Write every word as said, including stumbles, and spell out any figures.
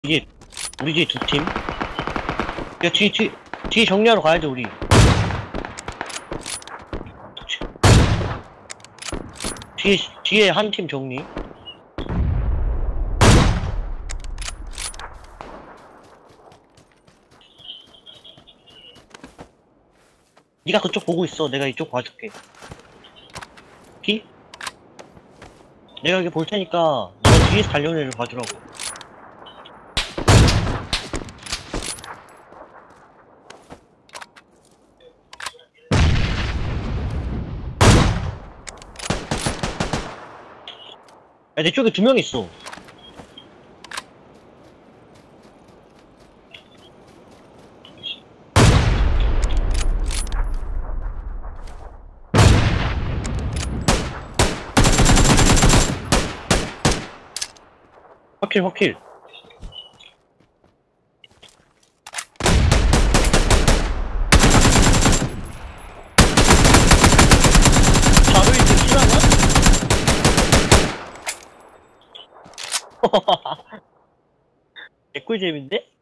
이게 우리 뒤에 두 팀. 야, 뒤, 뒤, 뒤 정리하러 가야죠, 우리. 뒤에, 뒤에 한 팀 정리. 니가 그쪽 보고 있어. 내가 이쪽 봐줄게. 피? 내가 여기 볼 테니까 너 뒤에서 달려오는 애를 봐주라고. 야, 내 쪽에 두 명 있어. 확킬, 확킬. 바로 이렇게 실화냐? 개꿀잼인데?